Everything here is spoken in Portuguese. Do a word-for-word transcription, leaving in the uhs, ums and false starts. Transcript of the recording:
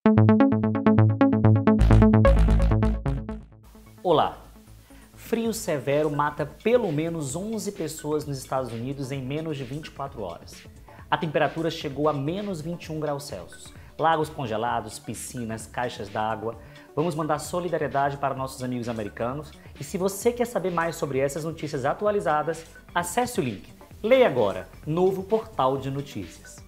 Olá! Frio severo mata pelo menos onze pessoas nos Estados Unidos em menos de vinte e quatro horas. A temperatura chegou a menos vinte e um graus Celsius. Lagos congelados, piscinas, caixas d'água. Vamos mandar solidariedade para nossos amigos americanos. E se você quer saber mais sobre essas notícias atualizadas, acesse o link. Leia agora, novo portal de notícias.